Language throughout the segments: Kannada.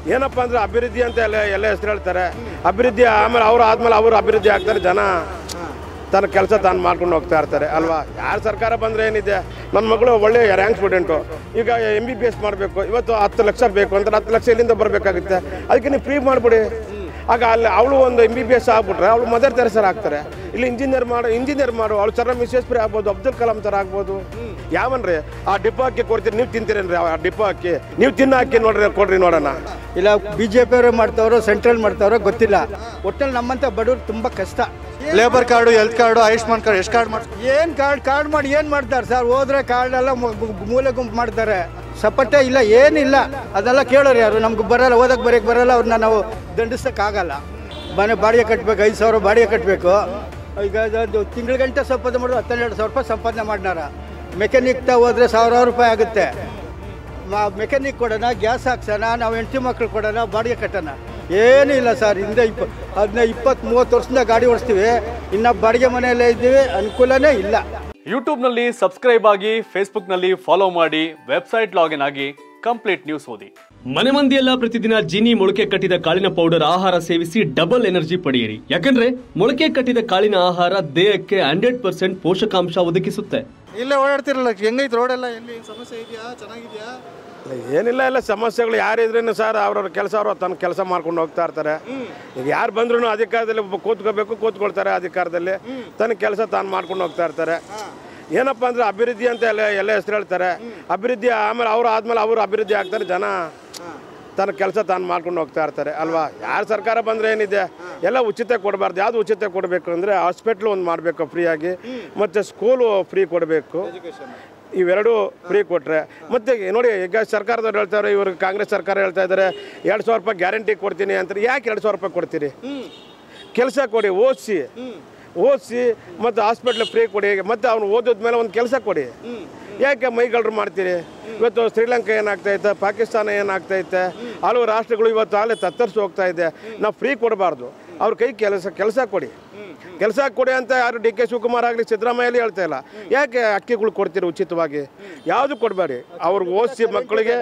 ಏನಪ್ಪ ಅಂದರೆ ಅಭಿವೃದ್ಧಿ ಅಂತ ಎಲ್ಲ ಹೆಸರು ಹೇಳ್ತಾರೆ. ಅಭಿವೃದ್ಧಿ ಆಮೇಲೆ ಅವರು ಅಭಿವೃದ್ಧಿ ಆಗ್ತಾರೆ, ಜನ ತನ್ನ ಕೆಲಸ ತಾನು ಮಾಡ್ಕೊಂಡು ಹೋಗ್ತಾ ಇರ್ತಾರೆ ಅಲ್ವಾ. ಯಾರು ಸರ್ಕಾರ ಬಂದರೆ ಏನಿದೆ, ನನ್ನ ಮಗಳು ಒಳ್ಳೆ ರ್ಯಾಂಕ್ ಸ್ಟೂಡೆಂಟು, ಈಗ MBBS ಮಾಡಬೇಕು, ಇವತ್ತು 10 ಲಕ್ಷ ಬೇಕು ಅಂತ 10 ಲಕ್ಷ ಇಲ್ಲಿಂದ ಬರಬೇಕಾಗುತ್ತೆ. ಅದಕ್ಕೆ ನೀವು ಫ್ರೀ ಮಾಡಿಬಿಡಿ. ಆಗ ಅಲ್ಲಿ ಅವಳು ಒಂದು MBBS ಆಗ್ಬಿಟ್ರೆ ಅವಳು ಮದರ್ ತೆರೆಸರ್ ಆಗ್ತಾರೆ. ಇಲ್ಲಿ ಇಂಜಿನಿಯರ್ ಮಾಡು ಅವಳು ಸರ್ ವಿಶ್ವೇಶ್ವರಿ ಆಗ್ಬೋದು, ಅಬ್ದುಲ್ ಕಲಾಂ ಥರ ಆಗ್ಬೋದು. ಯಾವನ್ರಿ ಆ ಡಿಪೋ ಅಕ್ಕಿ ಕೊಡ್ತೀರಿ, ನೀವು ತಿಂತೀರೇನ್ರಿ ಆ ಡಿಪೋ ಅಕ್ಕಿ? ನೀವು ತಿನ್ನ ಅಕ್ಕಿ ಕೊಡ್ರಿ ನೋಡೋಣ. ಇಲ್ಲ BJP ಅವರು ಮಾಡ್ತಾರೋ ಸೆಂಟ್ರಲ್ ಮಾಡ್ತಾರೋ ಗೊತ್ತಿಲ್ಲ. ಒಟ್ಟಲ್ಲಿ ನಮ್ಮಂಥ ಬಡವ್ರು ತುಂಬ ಕಷ್ಟ. Labour card, health card, Ayushman card ಎಷ್ಟು ಕಾರ್ಡ್ ಮಾಡ್ತಾರೆ? ಏನು ಕಾರ್ಡ್ ಮಾಡಿ ಏನು ಮಾಡ್ತಾರೆ ಸರ್? ಹೋದ್ರೆ ಕಾರ್ಡೆಲ್ಲ ಮೂಲೆ ಗುಂಪು ಮಾಡ್ತಾರೆ. ಸಪೋರ್ಟೇ ಇಲ್ಲ, ಏನಿಲ್ಲ. ಅದೆಲ್ಲ ಕೇಳೋರು ಯಾರು? ನಮ್ಗೆ ಬರೋಲ್ಲ, ಓದಕ್ಕೆ ಬರೋಕ್ಕೆ ಬರೋಲ್ಲ. ಅವ್ರನ್ನ ನಾವು ದಂಡಿಸೋಕ್ಕಾಗಲ್ಲ. ಮನೆ ಬಾಡಿಗೆ ಕಟ್ಟಬೇಕು, 5,000 ಬಾಡಿಗೆ ಕಟ್ಟಬೇಕು. ಈಗ ಅದು ತಿಂಗಳ ಗಂಟೆ ಸಂಪಾದನೆ ಮಾಡೋದು 12,000 ರೂಪಾಯಿ ಸಂಪಾದನೆ ಮಾಡಿನಾರ. ಮೆಕ್ಯಾನಿಕ್ ಹೋದರೆ 1,000 ರೂಪಾಯಿ ಆಗುತ್ತೆ. ಮೆಕ್ಯಾನಿಕ್ ಕೊಡೋಣ, ಗ್ಯಾಸ್ ಹಾಕ್ಸೋಣ, ನಾವು ಹೆಂಡತಿ ಮಕ್ಳು ಕೊಡೋಣ, ಬಾಡಿಗೆ ಕಟ್ಟೋಣ. ಏನೂ ಇಲ್ಲ ಸರ್. ಹಿಂದೆ 15-20-30 ವರ್ಷದಿಂದ ಗಾಡಿ ಓಡಿಸ್ತೀವಿ, ಇನ್ನು ಬಾಡಿಗೆ ಮನೆಯಲ್ಲೇ ಇದ್ದೀವಿ, ಅನುಕೂಲನೇ ಇಲ್ಲ. ಯೂಟ್ಯೂಬ್ನಲ್ಲಿ ಸಬ್ಸ್ಕ್ರೈಬ್ ಆಗಿ, ಫೇಸ್ಬುಕ್ನಲ್ಲಿ ಫಾಲೋ ಮಾಡಿ, ವೆಬ್ಸೈಟ್ ಲಾಗಿನ್ ಆಗಿ ಕಂಪ್ಲೀಟ್ ನ್ಯೂಸ್ ಓದಿ. ಮನೆ ಮಂದಿಯೆಲ್ಲ ಪ್ರತಿದಿನ ಜೀನಿ ಮೊಳಕೆ ಕಟ್ಟಿದ ಕಾಳಿನ ಪೌಡರ್ ಆಹಾರ ಸೇವಿಸಿ ಡಬಲ್ ಎನರ್ಜಿ ಪಡೆಯಿರಿ. ಯಾಕಂದ್ರೆ ಮೊಳಕೆ ಕಟ್ಟಿದ ಕಾಳಿನ ಆಹಾರ ದೇಹಕ್ಕೆ 100% ಪೋಷಕಾಂಶ ಒದಗಿಸುತ್ತೆ. ಇಲ್ಲೇ ಓಡಾಡ್ತಿರಲ್ಲ, ಹೆಂಗೈತೆ ರೋಡ್ ಎಲ್ಲ? ಎಲ್ಲಿ ಸಮಸ್ಯೆ ಇದೆಯಾ? ಚೆನ್ನಾಗಿದೆಯಾ? ಏನಿಲ್ಲ, ಎಲ್ಲ ಸಮಸ್ಯೆಗಳು ಯಾರಿದ್ರೇನು ಸರ್, ಅವ್ರವ್ರ ಕೆಲಸ ಅವರು ತನ್ನ ಕೆಲಸ ಮಾಡ್ಕೊಂಡು ಹೋಗ್ತಾ ಇರ್ತಾರೆ. ಈಗ ಯಾರು ಬಂದ್ರೂ ಅಧಿಕಾರದಲ್ಲಿ ಕೂತ್ಕೊಳ್ತಾರೆ, ಅಧಿಕಾರದಲ್ಲಿ ತನ್ನ ಕೆಲಸ ತಾನು ಮಾಡ್ಕೊಂಡು ಹೋಗ್ತಾ ಇರ್ತಾರೆ. ಏನಪ್ಪ ಅಂದರೆ ಅಭಿವೃದ್ಧಿ ಅಂತ ಎಲ್ಲ ಹೆಸರು ಹೇಳ್ತಾರೆ. ಅಭಿವೃದ್ಧಿ ಆಮೇಲೆ ಅವರು ಅಭಿವೃದ್ಧಿ ಆಗ್ತಾರೆ, ಜನ ತನ್ನ ಕೆಲಸ ತಾನು ಮಾಡ್ಕೊಂಡು ಹೋಗ್ತಾ ಇರ್ತಾರೆ ಅಲ್ವಾ. ಯಾರು ಸರ್ಕಾರ ಬಂದರೆ ಏನಿದೆ, ಎಲ್ಲ ಉಚಿತ ಕೊಡಬಾರ್ದು. ಯಾವುದು ಉಚಿತ ಕೊಡಬೇಕು ಅಂದರೆ ಹಾಸ್ಪಿಟ್ಲು ಒಂದು ಮಾಡಬೇಕು ಫ್ರೀಯಾಗಿ, ಮತ್ತು ಸ್ಕೂಲು ಫ್ರೀ ಕೊಡಬೇಕು. ಇವೆರಡು ಫ್ರೀ ಕೊಟ್ಟರೆ ಮತ್ತು ನೋಡಿ, ಈಗ ಸರ್ಕಾರದವ್ರು ಹೇಳ್ತಾರೆ, ಇವರು ಕಾಂಗ್ರೆಸ್ ಸರ್ಕಾರ ಹೇಳ್ತಾ ಇದ್ದಾರೆ 2,000 ರೂಪಾಯಿ ಗ್ಯಾರಂಟಿ ಕೊಡ್ತೀನಿ ಅಂತಾರೆ. ಯಾಕೆ 2,000 ರೂಪಾಯಿ ಕೊಡ್ತೀರಿ? ಕೆಲಸ ಕೊಡಿ, ಓದಿಸಿ ಮತ್ತು ಹಾಸ್ಪಿಟ್ಲ್ ಫ್ರೀ ಕೊಡಿ, ಮತ್ತು ಅವ್ನು ಓದಿದ್ಮೇಲೆ ಒಂದು ಕೆಲಸ ಕೊಡಿ. ಯಾಕೆ ಮೈಗಳ್ರು ಮಾಡ್ತೀರಿ? ಇವತ್ತು ಶ್ರೀಲಂಕಾ ಏನಾಗ್ತೈತೆ, ಪಾಕಿಸ್ತಾನ ಏನಾಗ್ತೈತೆ, ಹಲವು ರಾಷ್ಟ್ರಗಳು ಇವತ್ತು ಅಲ್ಲೇ ತತ್ತರಿಸಿ ಹೋಗ್ತಾ ಇದೆ. ನಾವು ಫ್ರೀ ಕೊಡಬಾರ್ದು, ಅವ್ರ ಕೈ ಕೆಲಸ ಕೊಡಿ ಅಂತ ಯಾರು DK ಶಿವಕುಮಾರ್ ಆಗಲಿ ಸಿದ್ದರಾಮಯ್ಯಲ್ಲಿ ಹೇಳ್ತಾ ಇಲ್ಲ. ಯಾಕೆ ಅಕ್ಕಿಗಳು ಕೊಡ್ತೀರಿ ಉಚಿತವಾಗಿ? ಯಾವುದು ಕೊಡಬೇಡಿ. ಅವ್ರಿಗೆ ಓದಿಸಿ ಮಕ್ಕಳಿಗೆ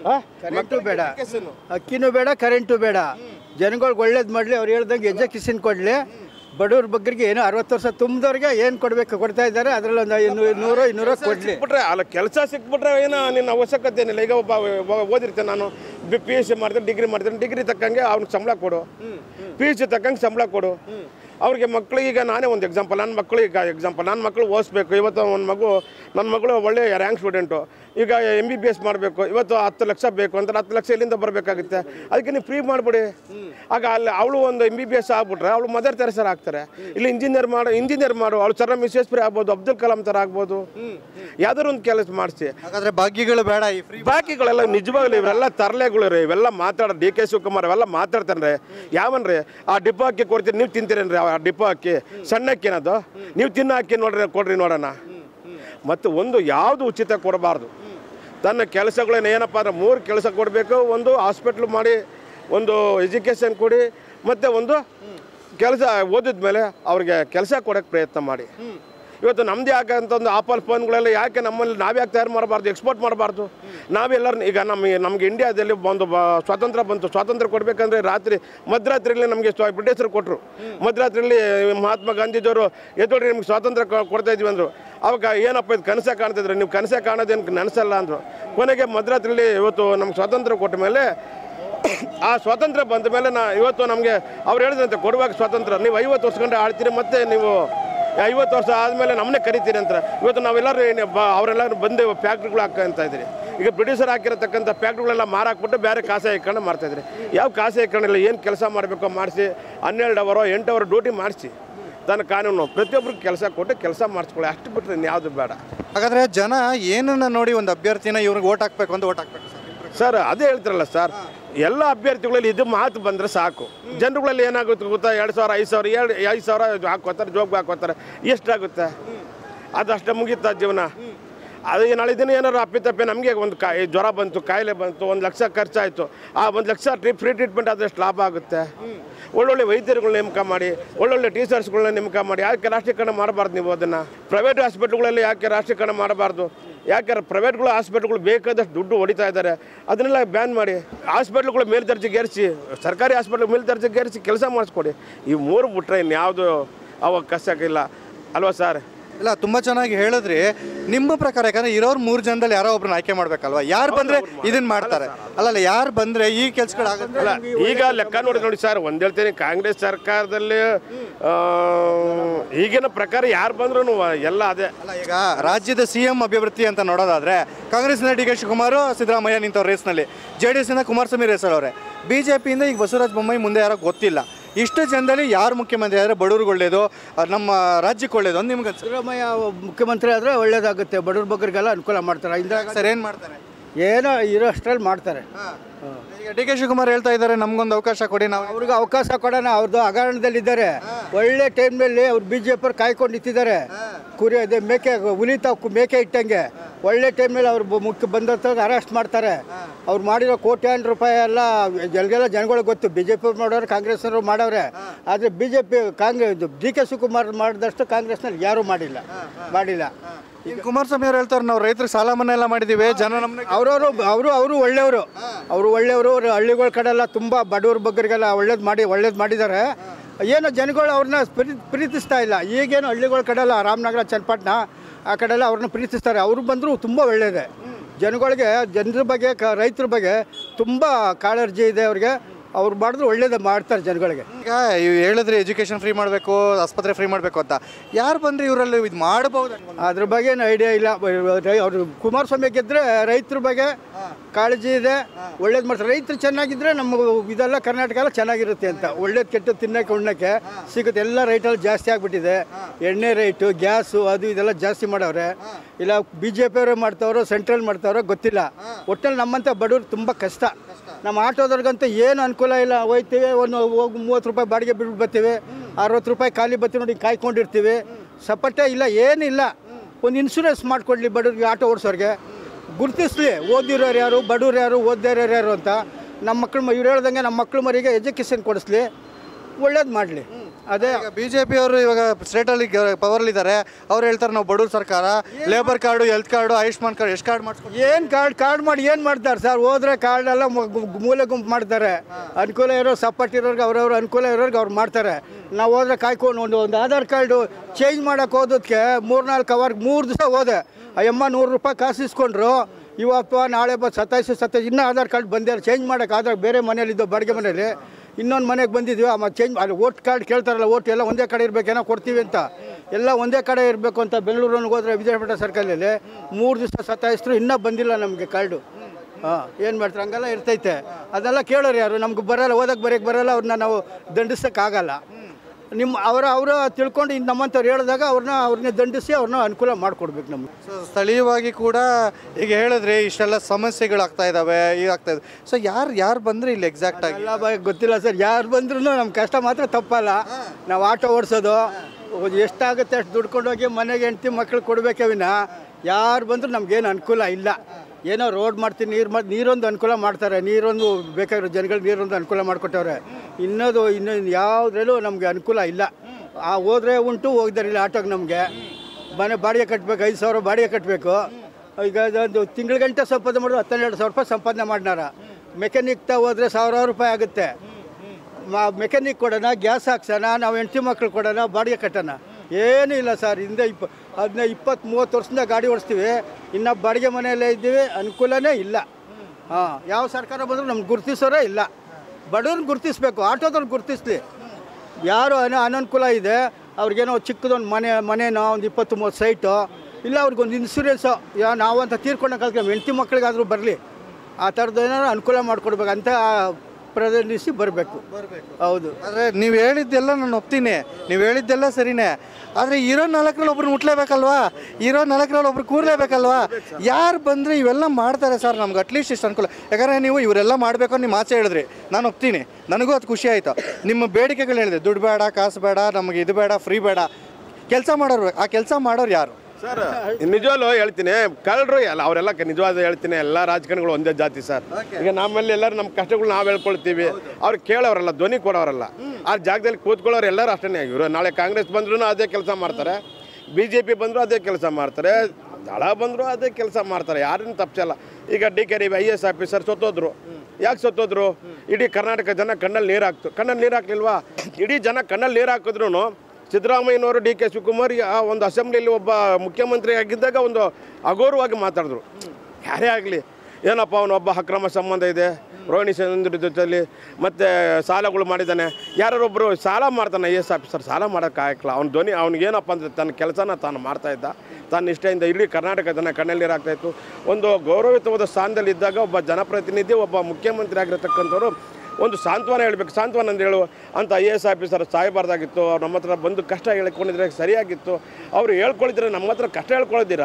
ಬೇಡ, ಅಕ್ಕಿನೂ ಬೇಡ, ಕರೆಂಟು ಬೇಡ. ಜನಗಳಿಗೆ ಒಳ್ಳೇದು ಮಾಡಲಿ, ಅವ್ರು ಹೇಳ್ದಂಗೆ ಎಜುಕೇಷನ್ ಕೊಡಲಿ. ಬಡವ್ರ ಬಗ್ಗರಿಗೆ ಏನು 60 ವರ್ಷ ತುಂಬಿದವ್ರಿಗೆ ಏನು ಕೊಡಬೇಕು ಕೊಡ್ತಾ ಇದ್ದಾರೆ. ಅದರಲ್ಲಿ ಒಂದು 100-200 ಕೊಡಲಿ. ಬಿಟ್ರೆ ಅಲ್ಲ, ಕೆಲಸ ಸಿಕ್ಬಿಟ್ರೆ ಏನೋ ನಿನ್ನ ಅವಶ್ಯಕತೆ ಏನಿಲ್ಲ. ಈಗ ಒಬ್ಬ ಓದಿರ್ತೇನೆ, ನಾನು PhD ಮಾಡ್ತೇನೆ, ಡಿಗ್ರಿ ತಕ್ಕಂಗೆ ಅವ್ನಿಗೆ ಸಂಬಳ ಕೊಡು, PhD ತಕ್ಕಂಗೆ ಸಂಬಳ ಕೊಡು. ಅವ್ರಿಗೆ ಮಕ್ಕಳಿಗೆ, ಈಗ ನಾನೇ ಒಂದು ಎಕ್ಸಾಂಪಲ್, ನನ್ನ ಮಕ್ಕಳು ಓದಿಸ್ಬೇಕು. ಇವತ್ತು ನನ್ನ ಮಗಳು ಒಳ್ಳೆ ರ್ಯಾಂಕ್ ಸ್ಟೂಡೆಂಟು, ಈಗ MBBS ಮಾಡಬೇಕು, ಇವತ್ತು 10 ಲಕ್ಷ ಬೇಕು ಅಂತ 10 ಲಕ್ಷ ಇಲ್ಲಿಂದ ಬರಬೇಕಾಗುತ್ತೆ. ಅದಕ್ಕೆ ನೀವು ಫ್ರೀ ಮಾಡಿಬಿಡಿ. ಆಗ ಅಲ್ಲಿ ಅವಳು ಒಂದು MBBS ಆಗ್ಬಿಟ್ರೆ ಅವಳು ಮದರ್ ತೆರೆಸರ್ ಆಗ್ತಾರೆ. ಇಲ್ಲಿ ಇಂಜಿನಿಯರ್ ಮಾಡು ಅವಳು ಸರ್ ವಿಶ್ವೇಶ್ವರಿ ಆಗ್ಬೋದು, ಅಬ್ದುಲ್ ಕಲಾಂ ಥರ ಆಗ್ಬೋದು. ಯಾವ್ದಾದ್ರು ಒಂದು ಕೆಲಸ ಮಾಡಿಸಿ. ಹಾಗಾದ್ರೆ ಭಾಗ್ಯಗಳು ಬೇಡ, ಈ ಫ್ರೀ ಬಾಕಿಗಳೆಲ್ಲ ನಿಜವಾಗ್ಲೂ ಇವರೆಲ್ಲ ತರಲೆಗಳು ರೀ. ಇವೆಲ್ಲ DK ಶಿವಕುಮಾರ್ ಇವೆಲ್ಲ ಮಾತಾಡ್ತಾನೆ. ಯಾವನ್ರಿ ಆ ಡಿಪೋ ಅಕ್ಕಿ ಕೊಡ್ತೀರಿ, ನೀವು ತಿಂತೀರೇನ್ರಿ ಆ ಡಿಪೋ ಅಕ್ಕಿ? ಸಣ್ಣ ಅಕ್ಕಿನದು ನೀವು ತಿನ್ನ ಅಕ್ಕಿ ಕೊಡ್ರಿ ನೋಡೋಣ. ಮತ್ತು ಒಂದು ಯಾವುದು ಉಚಿತ ಕೊಡಬಾರ್ದು. ತನ್ನ ಕೆಲಸಗಳೇನು ಏನಪ್ಪ ಅಂದರೆ 3 ಕೆಲಸ ಕೊಡಬೇಕು. ಒಂದು ಹಾಸ್ಪಿಟ್ಲ್ ಮಾಡಿ, ಒಂದು ಎಜುಕೇಷನ್ ಕೊಡಿ, ಮತ್ತು ಒಂದು ಕೆಲಸ ಓದಿದ ಮೇಲೆ ಅವ್ರಿಗೆ ಕೆಲಸ ಕೊಡೋಕ್ಕೆ ಪ್ರಯತ್ನ ಮಾಡಿ. ಇವತ್ತು ನಮ್ಮದೇ ಆಗಂತ ಒಂದು ಆಪಲ್ ಫೋನ್ಗಳೆಲ್ಲ ಯಾಕೆ ನಮ್ಮಲ್ಲಿ ನಾವ್ಯಾಕೆ ತಯಾರು ಮಾಡಬಾರ್ದು, ಎಕ್ಸ್ಪೋರ್ಟ್ ಮಾಡಬಾರ್ದು? ನಾವೆಲ್ಲರೂ ಈಗ ನಮಗೆ ಇಂಡಿಯಾದಲ್ಲಿ ಒಂದು ಸ್ವಾತಂತ್ರ್ಯ ಬಂತು. ಸ್ವಾತಂತ್ರ್ಯ ಕೊಡಬೇಕಂದ್ರೆ ಮಧ್ಯರಾತ್ರಿಯಲ್ಲಿ ನಮಗೆ ಬ್ರಿಟಿಷರು ಕೊಟ್ಟರು. ಮಧ್ಯರಾತ್ರಿಯಲ್ಲಿ ಮಹಾತ್ಮ ಗಾಂಧೀಜಿಯವರು ಎದ್ದೋಡಿ ನಿಮ್ಗೆ ಸ್ವಾತಂತ್ರ್ಯ ಕೊಡ್ತಾ ಇದ್ವಿ ಅಂದರು. ಅವಾಗ ಏನಪ್ಪ ಇದು ಕನಸೇ ಕಾಣ್ತಿದ್ರು, ನೀವು ಕನಸೇ ಕಾಣೋದೇನು ನೆನೆಸಲ್ಲ ಅಂದರು. ಕೊನೆಗೆ ಮಧ್ಯರಾತ್ರಿಯಲ್ಲಿ ಇವತ್ತು ನಮ್ಗೆ ಸ್ವಾತಂತ್ರ್ಯ ಕೊಟ್ಟ ಮೇಲೆ, ಆ ಸ್ವಾತಂತ್ರ್ಯ ಬಂದ ಮೇಲೆ ಇವತ್ತು ನಮಗೆ ಅವ್ರು ಹೇಳಿದ್ರಂತೆ, ಕೊಡುವಾಗ ಸ್ವಾತಂತ್ರ್ಯ ನೀವು 50 ವರ್ಷ ಗಂಟೆ ಆಳ್ತೀರಿ, ಮತ್ತು ನೀವು 50 ವರ್ಷ ಆದಮೇಲೆ ನಮ್ಮನ್ನೇ ಕರಿತೀರಿ ಅಂತ. ಇವತ್ತು ನಾವೆಲ್ಲರೂ ಅವರೆಲ್ಲರೂ ಬಂದು ಫ್ಯಾಕ್ಟ್ರಿಗಳು ಹಾಕಂತ ಇದ್ದೀರಿ. ಈಗ ಬ್ರಿಟಿಷರು ಹಾಕಿರತಕ್ಕಂಥ ಫ್ಯಾಕ್ಟ್ರಿಗಳೆಲ್ಲ ಮಾರಾಕ್ಬಿಟ್ಟು ಬೇರೆ ಕಾಸೆ ಇಟ್ಕೊಂಡು ಮಾಡ್ತಾಯಿದ್ರಿ. ಯಾವ ಕಾಸೆ ಇಟ್ಕೊಂಡಿಲ್ಲ, ಏನು ಕೆಲಸ ಮಾಡಬೇಕೋ ಮಾಡಿಸಿ, 12 ಅವರ್ 8 ಅವರ್ ಡ್ಯೂಟಿ ಮಾಡಿಸಿ, ತನ್ನ ಕಾನೂನು ಪ್ರತಿಯೊಬ್ಬರಿಗೆ ಕೆಲಸ ಕೊಟ್ಟು ಕೆಲಸ ಮಾಡಿಸ್ಕೊಳ್ಳಿ. ಅಷ್ಟು ಬಿಟ್ಟರೆ ಯಾವುದು ಬೇಡ. ಹಾಗಾದರೆ ಜನ ಏನನ್ನ ನೋಡಿ ಒಂದು ಅಭ್ಯರ್ಥಿನ ಇವ್ರಿಗೆ ಓಟ್ ಹಾಕ್ಬೇಕು ಅಂತ ಓಟ್ ಹಾಕ್ಬೇಕು ಸರ್? ಅದೇ ಹೇಳ್ತಾರಲ್ಲ ಸರ್, ಎಲ್ಲ ಅಭ್ಯರ್ಥಿಗಳಲ್ಲಿ ಇದು ಮಾತು ಬಂದರೆ ಸಾಕು. ಜನರುಗಳಲ್ಲಿ ಏನಾಗುತ್ತೆ ಗೊತ್ತಾ, 2,000 5,000 ಹಾಕೋತಾರೆ, ಜೋಬ್ ಹಾಕೋತಾರೆ. ಎಷ್ಟಾಗುತ್ತೆ? ಅದಷ್ಟೇ ಮುಗೀತಾ ಜೀವನ. ಅದು ನಾಳೆ ದಿನ ಏನಾದ್ರು ಅಪ್ಪಿತಪ್ಪೆ ನಮಗೆ ಒಂದು ಜ್ವರ ಬಂತು, ಕಾಯಿಲೆ ಬಂತು, 1 ಲಕ್ಷ ಖರ್ಚಾಯಿತು. ಆ 1 ಲಕ್ಷ ಫ್ರೀ ಟ್ರೀಟ್ಮೆಂಟ್ ಆದಷ್ಟು ಲಾಭ ಆಗುತ್ತೆ. ಒಳ್ಳೊಳ್ಳೆ ವೈದ್ಯರುಗಳನ್ನ ನೇಮಕ ಮಾಡಿ, ಒಳ್ಳೊಳ್ಳೆ ಟೀಚರ್ಸ್ಗಳನ್ನ ನೇಮಕ ಮಾಡಿ. ಯಾಕೆ ರಾಷ್ಟ್ರೀಕರಣ ಮಾಡಬಾರ್ದು? ನೀವು ಅದನ್ನು ಪ್ರೈವೇಟ್ ಹಾಸ್ಪಿಟ್ಲ್ಗಳಲ್ಲಿ ಯಾಕೆ ರಾಷ್ಟ್ರೀಕರಣ ಮಾಡಬಾರ್ದು? ಯಾಕಂದ್ರೆ ಪ್ರೈವೇಟ್ಗಳು ಹಾಸ್ಪಿಟ್ಲ್ಗಳು ಬೇಕಾದಷ್ಟು ದುಡ್ಡು ಹೊಡಿತಾ ಇದ್ದಾರೆ, ಅದನ್ನೆಲ್ಲ ಬ್ಯಾನ್ ಮಾಡಿ ಹಾಸ್ಪಿಟ್ಲ್ಗಳು ಮೇಲ್ದರ್ಜೆಗೇರಿಸಿ, ಸರ್ಕಾರಿ ಹಾಸ್ಪಿಟ್ಲ್ ಮೇಲ್ದರ್ಜೆಗೇರಿಸಿ ಕೆಲಸ ಮಾಡಿಸ್ಕೊಡಿ. ಈ ಮೂರು ಬಿಟ್ರೆ ಇನ್ಯಾವುದು ಅವಕಾಶ ಇಲ್ಲ ಅಲ್ವಾ ಸರ್? ಇಲ್ಲ, ತುಂಬ ಚೆನ್ನಾಗಿ ಹೇಳಿದ್ರಿ. ನಿಮ್ಮ ಪ್ರಕಾರ ಯಾಕಂದ್ರೆ ಇರೋರು 3 ಜನದಲ್ಲಿ ಯಾರೋ ಒಬ್ರನ್ನ ಆಯ್ಕೆ ಮಾಡ್ಬೇಕಲ್ವಾ? ಯಾರು ಬಂದ್ರೆ ಇದನ್ನ ಮಾಡ್ತಾರೆ? ಅಲ್ಲಲ್ಲ, ಯಾರು ಬಂದ್ರೆ ಈ ಕೆಲ್ಸಗಳಾಗುತ್ತೆ? ಅಲ್ಲ, ಈಗ ಲೆಕ್ಕ ನೋಡಿ ಸರ್, ಒಂದ್ ಹೇಳ್ತೀನಿ, ಕಾಂಗ್ರೆಸ್ ಸರ್ಕಾರದಲ್ಲಿ ಈಗಿನ ಪ್ರಕಾರ ಯಾರು ಬಂದ್ರು ಎಲ್ಲ ಅದೇ. ಅಲ್ಲ, ಈಗ ರಾಜ್ಯದ CM ಅಭಿವೃದ್ಧಿ ಅಂತ ನೋಡೋದಾದ್ರೆ ಕಾಂಗ್ರೆಸ್ನ DK ಶಿವಕುಮಾರ್, ಸಿದ್ದರಾಮಯ್ಯ ನಿಂತವ್ರ ರೇಸ್ನಲ್ಲಿ, JDS ಇಂದ ಕುಮಾರಸ್ವಾಮಿ ರೇಸಳವ್ರೆ, BJಪಿಯಿಂದ ಈಗ ಬಸವರಾಜ ಬೊಮ್ಮಾಯಿ ಮುಂದೆ ಯಾರೋ ಗೊತ್ತಿಲ್ಲ. ಇಷ್ಟು ಜನದಲ್ಲಿ ಯಾರು ಮುಖ್ಯಮಂತ್ರಿ ಆದರೆ ಬಡವ್ರಿಗೆ ಒಳ್ಳೇದು, ನಮ್ಮ ರಾಜ್ಯಕ್ಕೆ ಒಳ್ಳೇದು ಅಂತ ನಿಮ್ಗೆ ಅನ್ಸುತ್ತೆ? ಸಿದ್ದರಾಮಯ್ಯ ಮುಖ್ಯಮಂತ್ರಿ ಆದರೆ ಒಳ್ಳೇದಾಗುತ್ತೆ, ಬಡವ್ರ ಬಗ್ಗರಿಗೆಲ್ಲ ಅನುಕೂಲ ಮಾಡ್ತಾರೆ. ಸರ್ ಏನು ಮಾಡ್ತಾರೆ? ಏನೋ ಇರೋಷ್ಟರಲ್ಲಿ ಮಾಡ್ತಾರೆ. ಈಗ DK ಶಿವಕುಮಾರ್ ಹೇಳ್ತಾ ಇದ್ದಾರೆ ನಮ್ಗೊಂದು ಅವಕಾಶ ಕೊಡಿ, ನಾವು ಅವ್ರಿಗೆ ಅವಕಾಶ ಕೊಡೋಣ. ಅವ್ರದ್ದು ಹಗರಣದಲ್ಲಿದ್ದಾರೆ, ಒಳ್ಳೆ ಟೈಮ್ನಲ್ಲಿ ಅವ್ರು BJP ಅವ್ರು ಕಾಯ್ಕೊಂಡು ನಿಂತಿದ್ದಾರೆ. ಕುರಿ ಅದೇ ಮೇಕೆ ಹುಲಿತಾವು ಮೇಕೆ ಇಟ್ಟಂಗೆ ಒಳ್ಳೆ ಟೈಮ್ನಲ್ಲಿ ಅವ್ರು ಮುಖ್ಯ ಬಂದಂತ ಅರೆಸ್ಟ್ ಮಾಡ್ತಾರೆ. ಅವ್ರು ಮಾಡಿರೋ ಕೋಟ್ಯಾಂತರ ರೂಪಾಯಿ ಎಲ್ಲ ಎಲ್ಗೆಲ್ಲ ಜನಗಳಿಗೆ ಗೊತ್ತು. BJP ಅವ್ರು ಮಾಡೋರು, ಕಾಂಗ್ರೆಸ್ನವ್ರು ಮಾಡವ್ರೆ. ಆದರೆ BJP DK ಶಿವಕುಮಾರ್ ಮಾಡಿದಷ್ಟು ಕಾಂಗ್ರೆಸ್ನಲ್ಲಿ ಯಾರೂ ಮಾಡಿಲ್ಲ. ಕುಮಾರಸ್ವಾಮಿ ಅವ್ರು ಹೇಳ್ತಾರೆ ನಾವು ರೈತರಿಗೆ ಸಾಲ ಮನ್ನಾ ಎಲ್ಲ ಮಾಡಿದ್ದೀವಿ, ಜನ ನಮ್ಮನ್ನ ಅವರು ಒಳ್ಳೆಯವರು. ಹಳ್ಳಿಗಳ ಕಡೆ ಎಲ್ಲ ತುಂಬ ಬಡವ್ರ ಬಗ್ಗರಿಗೆಲ್ಲ ಒಳ್ಳೇದು ಮಾಡಿದ್ದಾರೆ. ಏನೋ ಜನಗಳು ಅವ್ರನ್ನ ಪ್ರೀತಿಸ್ತಾ ಇಲ್ಲ. ಈಗೇನು ಹಳ್ಳಿಗಳ ಕಡೆ ಎಲ್ಲ ರಾಮನಗರ, ಚನ್ನಪಟ್ಟಣ ಆ ಕಡೆ ಎಲ್ಲ ಅವ್ರನ್ನ ಪ್ರೀತಿಸ್ತಾರೆ. ಅವರು ಬಂದರೂ ತುಂಬ ಒಳ್ಳೆಯದೇ. ಜನಗಳಿಗೆ ಜನರ ಬಗ್ಗೆ ರೈತರ ಬಗ್ಗೆ ತುಂಬ ಕಾಳಜಿ ಇದೆ ಅವ್ರಿಗೆ. ಅವ್ರು ಮಾಡಿದ್ರು ಒಳ್ಳೇದು ಮಾಡ್ತಾರೆ ಜನಗಳಿಗೆ. ಈಗ ಇವು ಹೇಳಿದ್ರೆ ಎಜುಕೇಷನ್ ಫ್ರೀ ಮಾಡಬೇಕು, ಆಸ್ಪತ್ರೆ ಫ್ರೀ ಮಾಡಬೇಕು ಅಂತ, ಯಾರು ಬಂದರೆ ಇವರಲ್ಲಿ ಇದು ಮಾಡಬಹುದು? ಅದ್ರ ಬಗ್ಗೆ ಏನು ಐಡಿಯಾ ಇಲ್ಲ. ಅವರು ಕುಮಾರಸ್ವಾಮಿ ಗೆದ್ದರೆ ರೈತರ ಬಗ್ಗೆ ಕಾಳಜಿ ಇದೆ, ಒಳ್ಳೇದು ಮಾಡ್ತಾರೆ. ರೈತರು ಚೆನ್ನಾಗಿದ್ದರೆ ನಮ್ಮ ಇದೆಲ್ಲ ಕರ್ನಾಟಕ ಎಲ್ಲ ಚೆನ್ನಾಗಿರುತ್ತೆ ಅಂತ. ಒಳ್ಳೇದು ಕೆಟ್ಟು ತಿನ್ನೋಕ್ಕೆ ಉಣ್ಣೋಕ್ಕೆ ಸಿಗುತ್ತೆ. ಎಲ್ಲ ರೈಟಲ್ಲಿ ಜಾಸ್ತಿ ಆಗಿಬಿಟ್ಟಿದೆ. ಎಣ್ಣೆ ರೇಟು, ಗ್ಯಾಸು, ಅದು ಇದೆಲ್ಲ ಜಾಸ್ತಿ ಮಾಡವ್ರೆ. ಇಲ್ಲ BJP ಅವರೇ ಮಾಡ್ತಾವ್ರೋ ಸೆಂಟ್ರಲ್ ಮಾಡ್ತಾವ್ರೋ ಗೊತ್ತಿಲ್ಲ. ಒಟ್ಟಲ್ಲಿ ನಮ್ಮಂಥ ಬಡವ್ರು ತುಂಬ ಕಷ್ಟ. ನಮ್ಮ ಆಟೋದವ್ರಿಗಂತೂ ಏನು ಅನುಕೂಲ ಇಲ್ಲ. ಹೋಗ್ತೀವಿ, ಹೋಗಿ 30 ರೂಪಾಯಿ ಬಾಡಿಗೆ ಬಿಟ್ಟು ಬರ್ತೀವಿ, 60 ರೂಪಾಯಿ ಖಾಲಿ ಬರ್ತೀವಿ ನೋಡಿ, ಕಾಯ್ಕೊಂಡಿರ್ತೀವಿ. ಸಪೋರ್ಟೇ ಇಲ್ಲ, ಏನಿಲ್ಲ. ಒಂದು ಇನ್ಶೂರೆನ್ಸ್ ಮಾಡಿಕೊಡ್ಲಿ ಬಡವ್ರಿಗೆ, ಆಟೋ ಓಡಿಸೋರಿಗೆ ಗುರುತಿಸ್ಲಿ. ಓದಿರೋರು ಯಾರು, ಬಡವ್ರು ಯಾರು, ಓದಿರೋರು ಯಾರು ಅಂತ. ನಮ್ಮ ಮಕ್ಕಳು ಇವ್ರು ಹೇಳ್ದಂಗೆ ನಮ್ಮ ಮಕ್ಕಳು ಮರಿಗೆ ಎಜುಕೇಷನ್ ಕೊಡಿಸ್ಲಿ, ಒಳ್ಳೇದು ಮಾಡಲಿ. ಅದೇ BJP ಅವರು ಇವಾಗ ಸ್ಟೇಟಲ್ಲಿ ಪವರ್ಲಿದ್ದಾರೆ. ಅವ್ರು ಹೇಳ್ತಾರೆ ನಾವು ಬಡವ್ರ ಸರ್ಕಾರ, labour card, health card, Ayushman card, ಎಷ್ಟು ಕಾರ್ಡ್ ಮಾಡಿಸ್ಕೊಂಡು ಏನು ಕಾರ್ಡ್ ಮಾಡಿ ಏನು ಮಾಡ್ತಾರೆ ಸರ್? ಹೋದ್ರೆ ಕಾರ್ಡೆಲ್ಲ ಮೂಲೆ ಗುಂಪು ಮಾಡ್ತಾರೆ. ಅನುಕೂಲ ಇರೋ ಸಪೋರ್ಟ್ ಇರೋರ್ಗೆ ಅವ್ರವ್ರು ಅನುಕೂಲ ಇರೋರ್ಗೆ ಅವ್ರು ಮಾಡ್ತಾರೆ. ನಾವು ಹೋದ್ರೆ ಕಾಯ್ಕೊಂಡು ಒಂದು ಆಧಾರ್ ಕಾರ್ಡು ಚೇಂಜ್ ಮಾಡೋಕೆ ಹೋದಕ್ಕೆ 3-4 ಅವರ್ಗೆ 3 ದಿವಸ ಹೋದೆ. ಅಯ್ಯಮ್ಮ 100 ರೂಪಾಯಿ ಕಾಸು ಇಸ್ಕೊಂಡ್ರು. ಇವತ್ತು ನಾಳೆ ಸತ್ತಾಯಿಸಿ ಇನ್ನೂ ಆಧಾರ್ ಕಾರ್ಡ್ ಬಂದಿಲ್ಲ. ಚೇಂಜ್ ಮಾಡೋಕೆ ಆಧಾರ್ ಬೇರೆ ಮನೇಲಿದ್ದು ಬಾಡಿಗೆ ಮನೇಲಿ ಇನ್ನೊಂದು ಮನೆಗೆ ಬಂದಿದ್ವಿ. ಚೇಂಜ್ ಅಲ್ಲಿ ವೋಟ್ ಕಾರ್ಡ್ ಕೇಳ್ತಾರಲ್ಲ, ವೋಟ್ ಎಲ್ಲ ಒಂದೇ ಕಡೆ ಇರಬೇಕೇನೋ ಕೊಡ್ತೀವಿ ಅಂತ, ಎಲ್ಲ ಒಂದೇ ಕಡೆ ಇರಬೇಕು ಅಂತ ಬೆಂಗಳೂರಿಗೆ ಹೋದ್ರೆ ವಿಜಯಪೇಟೆ ಸರ್ಕಲಲ್ಲಿ 3 ದಿವಸ ಸತ್ತಾಯಿಸಿದ್ರು, ಇನ್ನೂ ಬಂದಿಲ್ಲ ನಮಗೆ ಕಾರ್ಡು. ಏನು ಮಾಡ್ತಾರೆ? ಹಂಗೆಲ್ಲ ಇರ್ತೈತೆ. ಅದೆಲ್ಲ ಕೇಳೋರು ಯಾರು? ನಮ್ಗೆ ಬರೋಲ್ಲ, ಓದಕ್ಕೆ ಬರೋಲ್ಲ, ಅವ್ರನ್ನ ನಾವು ದಂಡಿಸೋಕ್ಕಾಗಲ್ಲ. ಅವರು ತಿಳ್ಕೊಂಡು ನಮ್ಮಂಥವ್ರು ಹೇಳಿದಾಗ ಅವ್ರನ್ನ ದಂಡಿಸಿ ಅವ್ರನ್ನ ಅನುಕೂಲ ಮಾಡಿಕೊಡ್ಬೇಕು ನಮ್ಗೆ. ಸೊ ಸ್ಥಳೀಯವಾಗಿ ಕೂಡ ಈಗ ಹೇಳಿದ್ರೆ ಇಷ್ಟೆಲ್ಲ ಸಮಸ್ಯೆಗಳಾಗ್ತಾ ಇದ್ದಾವೆ, ಆಗ್ತಾ ಇದೆ. ಸೊ ಯಾರು ಬಂದರೆ ಇಲ್ಲಿ ಎಕ್ಸಾಕ್ಟ್ ಆಗಿ ಎಲ್ಲ ಗೊತ್ತಿಲ್ಲ ಸರ್. ಯಾರು ಬಂದ್ರೂ ನಮ್ಮ ಕಷ್ಟ ಮಾತ್ರ ತಪ್ಪಲ್ಲ. ನಾವು ಆಟೋ ಓಡಿಸೋದು ಎಷ್ಟಾಗುತ್ತೆ ಅಷ್ಟು ದುಡ್ಕೊಂಡೋಗಿ ಮನೆಗೆ ಹೆಂಡ್ತಿ ಮಕ್ಳು ಕೊಡಬೇಕೇ ವಿನ ಯಾರು ಬಂದರೂ ನಮಗೇನು ಅನುಕೂಲ ಇಲ್ಲ. ಏನೋ ರೋಡ್ ಮಾಡ್ತೀನಿ, ನೀರೊಂದು ಅನುಕೂಲ ಮಾಡ್ತಾರೆ. ನೀರೊಂದು ಬೇಕಾಗಿರೋ ಜನಗಳಿಗೆ ನೀರೊಂದು ಅನುಕೂಲ ಮಾಡಿಕೊಟ್ಟವ್ರೆ. ಇನ್ನೊಂದು ಯಾವುದ್ರಲ್ಲೂ ನಮಗೆ ಅನುಕೂಲ ಇಲ್ಲ. ಹೋದ್ರೆ ಉಂಟು, ಹೋಗಿದಾರಿಲ್ಲ ಆಟೋಗೆ. ನಮಗೆ ಮನೆ ಬಾಡಿಗೆ ಕಟ್ಟಬೇಕು, 5,000 ಬಾಡಿಗೆ ಕಟ್ಟಬೇಕು. ಈಗ ಒಂದು ತಿಂಗಳಿಗಂಟೆ ಸಂಪಾದನೆ ಮಾಡೋದು 12,000 ರೂಪಾಯಿ ಸಂಪಾದನೆ ಮಾಡಿನಾರ. ಮೆಕ್ಯಾನಿಕ್ ಹೋದರೆ 1,000 ರೂಪಾಯಿ ಆಗುತ್ತೆ. ಮೆಕ್ಯಾನಿಕ್ ಕೊಡೋಣ, ಗ್ಯಾಸ್ ಹಾಕ್ಸೋಣ, ನಾವು ಹೆಂಡತಿ ಮಕ್ಳು ಕೊಡೋಣ, ಬಾಡಿಗೆ ಕಟ್ಟೋಣ. ಏನೂ ಇಲ್ಲ ಸರ್. ಹಿಂದೆ 20-30 ವರ್ಷದಿಂದ ಗಾಡಿ ಓಡಿಸ್ತೀವಿ, ಇನ್ನು ಬಾಡಿಗೆ ಮನೆಯಲ್ಲೇ ಇದ್ದೀವಿ. ಅನುಕೂಲನೇ ಇಲ್ಲ. ಯಾವ ಸರ್ಕಾರ ಬಂದರೂ ನಮ್ಗೆ ಗುರುತಿಸೋರೇ ಇಲ್ಲ. ಬಡವ್ರನ್ನ ಗುರುತಿಸ್ಬೇಕು, ಆಟೋದವ್ರನ್ನ ಗುರುತಿಸ್ಲಿ. ಯಾರು ಅನನುಕೂಲ ಇದೆ ಅವ್ರಿಗೇನೋ ಚಿಕ್ಕದೊಂದು ಮನೆನೋ ಒಂದು 20-30 ಸೈಟು ಇಲ್ಲ, ಅವ್ರಿಗೊಂದು ಇನ್ಶೂರೆನ್ಸು ನಾವಂತ ತೀರ್ಕೊಂಡೋಗಿ ಹೆಂಡತಿ ಮಕ್ಕಳಿಗಾದರೂ ಬರಲಿ. ಆ ಥರದ್ದು ಏನಾದ್ರು ಅನುಕೂಲ ಮಾಡಿಕೊಡ್ಬೇಕು ಅಂತ ಪ್ರತಿನಿಧಿಸಿ ಬರಬೇಕು. ಹೌದು. ಆದರೆ ನೀವು ಹೇಳಿದ್ದೆಲ್ಲ ನಾನು ಒಪ್ತೀನಿ, ನೀವು ಹೇಳಿದ್ದೆಲ್ಲ ಸರಿನೇ. ಆದರೆ ಇರೋ 4ರಲ್ಲಿ ಒಬ್ರು ಮುಟ್ಲೇಬೇಕಲ್ವಾ? ಇರೋ 4ರಲ್ಲಿ ಒಬ್ರು ಕೂರ್ಲೇಬೇಕಲ್ವಾ? ಯಾರು ಬಂದರೆ ಇವೆಲ್ಲ ಮಾಡ್ತಾರೆ ಸರ್, ನಮ್ಗೆ ಅಟ್ಲೀಸ್ಟ್ ಇಷ್ಟು ಅನುಕೂಲ. ಯಾಕಂದರೆ ನೀವು ಇವರೆಲ್ಲ ಮಾಡಬೇಕು ಅಂತ ನಿಮ್ಮ ಆಚೆ ಹೇಳಿದ್ರಿ, ನಾನು ಒಪ್ತೀನಿ, ನನಗೂ ಅದು ಖುಷಿ ಆಯಿತು. ನಿಮ್ಮ ಬೇಡಿಕೆಗಳು ಹೇಳಿದೆ, ದುಡ್ಡು ಬೇಡ, ಕಾಸು ಬೇಡ, ನಮಗೆ ಇದು ಬೇಡ, ಫ್ರೀ ಬೇಡ. ಕೆಲಸ ಮಾಡೋರು, ಆ ಕೆಲಸ ಮಾಡೋರು ಯಾರು ಸರ್? ನಿಜವಾಗ್ಲೂ ಹೇಳ್ತೀನಿ, ಕಳ್ಳರು ಎಲ್ಲ ಅವರೆಲ್ಲ ನಿಜವಾದ ಹೇಳ್ತೀನಿ, ಎಲ್ಲ ರಾಜಕಾರಣಿಗಳು ಒಂದೇ ಜಾತಿ ಸರ್. ಈಗ ನಮ್ಮಲ್ಲಿ ಎಲ್ಲರೂ ನಮ್ಮ ಕಷ್ಟಗಳು ನಾವು ಹೇಳ್ಕೊಳ್ತೀವಿ, ಅವ್ರು ಕೇಳೋರಲ್ಲ, ಧ್ವನಿ ಕೊಡೋರಲ್ಲ. ಆ ಜಾಗದಲ್ಲಿ ಕೂತ್ಕೊಳ್ಳೋರು ಎಲ್ಲರೂ ಅಷ್ಟೇ ಆಗಿರು. ನಾಳೆ ಕಾಂಗ್ರೆಸ್ ಬಂದ್ರೂ ಅದೇ ಕೆಲಸ ಮಾಡ್ತಾರೆ, BJP ಬಂದರೂ ಅದೇ ಕೆಲಸ ಮಾಡ್ತಾರೆ, ದಳ ಬಂದರೂ ಅದೇ ಕೆಲಸ ಮಾಡ್ತಾರೆ, ಯಾರನ್ನು ತಪ್ಪಿಸಲ್ಲ. ಈಗ DK IAS ಆಫೀಸರ್ ಸತ್ತೋದ್ರು. ಯಾಕೆ ಸತ್ತೋದ್ರು? ಇಡೀ ಕರ್ನಾಟಕ ಜನ ಕಣ್ಣಲ್ಲಿ ನೀರು ಹಾಕ್ತು. ಕಣ್ಣಲ್ಲಿ ನೀರು ಹಾಕ್ಲಿಲ್ವಾ? ಇಡೀ ಜನ ಕಣ್ಣಲ್ಲಿ ನೀರು ಹಾಕಿದ್ರು ಸಿದ್ದರಾಮಯ್ಯನವರು DK ಶಿವಕುಮಾರ್ ಆ ಒಂದು ಅಸೆಂಬ್ಲಿಯಲ್ಲಿ ಒಬ್ಬ ಮುಖ್ಯಮಂತ್ರಿ ಆಗಿದ್ದಾಗ ಒಂದು ಅಗೌರವವಾಗಿ ಮಾತಾಡಿದ್ರು. ಯಾರೇ ಆಗಲಿ, ಏನಪ್ಪ ಅವನೊಬ್ಬ ಅಕ್ರಮ ಸಂಬಂಧ ಇದೆ, ರೋಹಿಣಿ ಚಂದ್ರ ಜೊತೆಯಲ್ಲಿ ಮತ್ತು ಸಾಲಗಳು ಮಾಡಿದ್ದಾನೆ. ಯಾರೊಬ್ಬರು ಸಾಲ ಮಾಡ್ತಾನೆ, IAS ಆಫೀಸರ್ ಸಾಲ ಮಾಡೋಕ್ಕಾಗಲ್ಲ. ಅವ್ನ ಧ್ವನಿ ಅವ್ನಿಗೇನಪ್ಪ ಅಂದರೆ ತನ್ನ ಕೆಲಸನ ತಾನು ಮಾಡ್ತಾಯಿದ್ದ, ತಾನು ನಿಷ್ಠೆಯಿಂದ ಇಡೀ ಕರ್ನಾಟಕ ಜನ ಕಣ್ಣಲ್ಲಿ ನೀರು ಹಾಕ್ತಾಯಿತ್ತು. ಒಂದು ಗೌರವಯುತವಾದ ಸ್ಥಾನದಲ್ಲಿದ್ದಾಗ ಒಬ್ಬ ಜನಪ್ರತಿನಿಧಿ, ಒಬ್ಬ ಮುಖ್ಯಮಂತ್ರಿ ಆಗಿರತಕ್ಕಂಥವ್ರು ಒಂದು ಸಾಂತ್ವನ ಹೇಳಬೇಕು. ಸಾಂತ್ವನ ಅಂತ ಹೇಳು ಅಂತ IAS ಆಫೀಸರ್ ಸಾಯಬಾರ್ದಾಗಿತ್ತು. ಅವ್ರು ನಮ್ಮ ಹತ್ರ ಬಂದು ಕಷ್ಟ ಹೇಳ್ಕೊಂಡಿದ್ರೆ ಸರಿಯಾಗಿತ್ತು. ಅವರು ಹೇಳ್ಕೊಳಿದ್ರೆ ನಮ್ಮ ಹತ್ರ ಕಷ್ಟ ಹೇಳ್ಕೊಳ್ಳೋದಿರ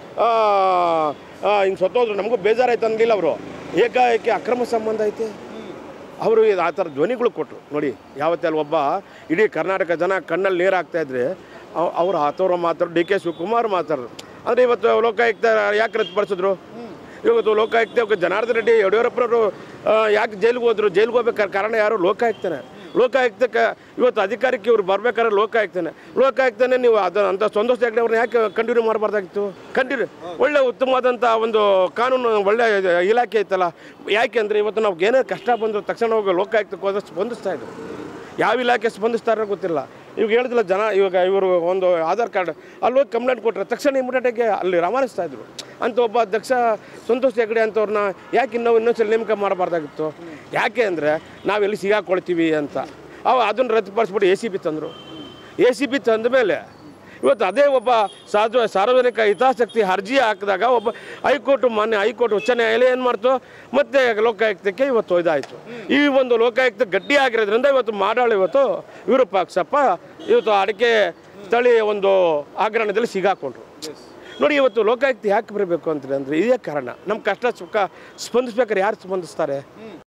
ಹಿಂಗೆ ಸತ್ತೋದ್ರು ನಮಗೂ ಬೇಜಾರಾಯ್ತು ಅನ್ನಲಿಲ್ಲ. ಅವರು ಏಕಾಏಕಿ ಅಕ್ರಮ ಸಂಬಂಧ ಐತೆ. ಅವರು ಆ ಥರ ಧ್ವನಿಗಳು ಕೊಟ್ಟರು ನೋಡಿ. ಯಾವತ್ತಲ್ಲಿ ಒಬ್ಬ ಇಡೀ ಕರ್ನಾಟಕ ಜನ ಕಣ್ಣಲ್ಲಿ ನೀರು ಹಾಕ್ತಾಯಿದ್ರೆ ಅವರು ಆತವ್ರು ಮಾತಾಡೋರು, DK ಶಿವಕುಮಾರ್ ಮಾತಾಡೋರು. ಅಂದರೆ ಇವತ್ತು ಲೋಕಾಯುಕ್ತ ಯಾಕೆ ರದ್ದುಪಡಿಸಿದ್ರು? ಇವತ್ತು ಲೋಕಾಯುಕ್ತ ಜನಾರ್ದನ್ ರೆಡ್ಡಿ ಯಡಿಯೂರಪ್ಪನವರು ಯಾಕೆ ಜೈಲಿಗೆ ಹೋದ್ರು? ಜೈಲಿಗೆ ಹೋಗ್ಬೇಕಾದ್ರೆ ಕಾರಣ ಯಾರು? ಲೋಕಾಯುಕ್ತನೇ. ಲೋಕಾಯುಕ್ತಕ್ಕೆ ಇವತ್ತು ಅಧಿಕಾರಕ್ಕೆ ಇವ್ರು ಬರ್ಬೇಕಾದ್ರೆ ಲೋಕಾಯುಕ್ತನೇ ನೀವು ಅಂಥ ಸಂತೋಷ್ ಹೆಗ್ಡೆ ಅವ್ರನ್ನ ಯಾಕೆ ಕಂಟಿನ್ಯೂ ಮಾಡಬಾರ್ದಾಗಿತ್ತು? ಕಂಟಿನ್ಯೂ ಒಳ್ಳೆ ಉತ್ತಮವಾದಂಥ ಒಂದು ಕಾನೂನು ಒಳ್ಳೆ ಇಲಾಖೆ ಐತಲ್ಲ. ಯಾಕೆ ಅಂದರೆ ಇವತ್ತು ನಾವು ಏನೇ ಕಷ್ಟ ಬಂದರೂ ತಕ್ಷಣ ಹೋಗಿ ಲೋಕಾಯುಕ್ತಕ್ಕೆ ಹೋದ್ರೆ ಸ್ಪಂದಿಸ್ತಾ ಇದ್ರು. ಯಾವ ಇಲಾಖೆ ಸ್ಪಂದಿಸ್ತಾರೋ ಗೊತ್ತಿಲ್ಲ. ಇವಾಗ ಹೇಳಿದಿಲ್ಲ ಜನ, ಇವಾಗ ಇವರು ಒಂದು ಆಧಾರ್ ಕಾರ್ಡ್ ಅಲ್ಲಿ ಹೋಗಿ ಕಂಪ್ಲೇಂಟ್ ಕೊಟ್ಟರೆ ತಕ್ಷಣ ಇಮಿಡಿಯೇಟಾಗಿ ಅಲ್ಲಿ ರವಾನಿಸ್ತಾ ಇದ್ರು. ಅಂತ ಒಬ್ಬ ಅಧ್ಯಕ್ಷ ಸಂತೋಷ್ ಹೆಗ್ಡೆ ಅಂತವ್ರನ್ನ ಯಾಕೆ ಇನ್ನೊಂದ್ಸಲ ನೇಮಕ ಮಾಡಬಾರ್ದಾಗಿತ್ತು? ಯಾಕೆ ಅಂದರೆ ನಾವೆಲ್ಲಿ ಸಿಗಾಕೊಳ್ತೀವಿ ಅಂತ ಅದನ್ನು ರದ್ದುಪಡಿಸ್ಬಿಟ್ಟು ACB ತಂದರು. ACB ತಂದ ಮೇಲೆ ಇವತ್ತು ಅದೇ ಒಬ್ಬ ಸಾರ್ವಜನಿಕ ಹಿತಾಸಕ್ತಿ ಅರ್ಜಿ ಹಾಕಿದಾಗ ಒಬ್ಬ ಮಾನ್ಯ ಹೈಕೋರ್ಟ್ ಉಚ್ಚ ನ್ಯಾಯಾಲಯ ಏನು ಮಾಡ್ತು? ಮತ್ತೆ ಲೋಕಾಯುಕ್ತಕ್ಕೆ ಇವತ್ತು ಇದಾಯಿತು. ಈ ಒಂದು ಲೋಕಾಯುಕ್ತ ಗಟ್ಟಿ ಆಗಿರೋದ್ರಿಂದ ಇವತ್ತು ಮಾಡಾಳು ಇವತ್ತು ವಿರೂಪಾಕ್ಷಪ್ಪ ಇವತ್ತು ಅಡಿಕೆ ಸ್ಥಳೀಯ ಒಂದು ಹಗರಣದಲ್ಲಿ ಸಿಗಾಕೊಂಡ್ರು ನೋಡಿ. ಇವತ್ತು ಲೋಕಾಯುಕ್ತ ಯಾಕೆ ಬರಬೇಕು ಅಂದರೆ ಇದೇ ಕಾರಣ. ನಮ್ಮ ಕಷ್ಟ ಸುಖ ಸ್ಪಂದಿಸ್ಬೇಕಾದ್ರೆ ಯಾರು ಸ್ಪಂದಿಸ್ತಾರೆ?